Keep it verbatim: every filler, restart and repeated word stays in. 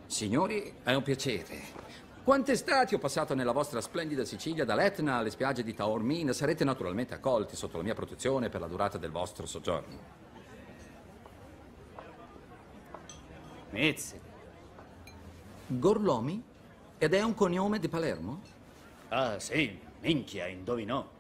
Signori, è un piacere. Quante estati ho passato nella vostra splendida Sicilia, dall'Etna alle spiagge di Taormina. Sarete naturalmente accolti sotto la mia protezione per la durata del vostro soggiorno. Mizzi. Gorlomi? Ed è un cognome di Palermo? Ah, sì, minchia, indovinò.